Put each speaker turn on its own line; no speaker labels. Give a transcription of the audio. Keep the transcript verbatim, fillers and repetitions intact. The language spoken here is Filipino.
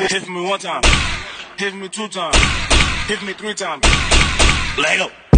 Hit me one time, hit me two times, hit me three times. Lego.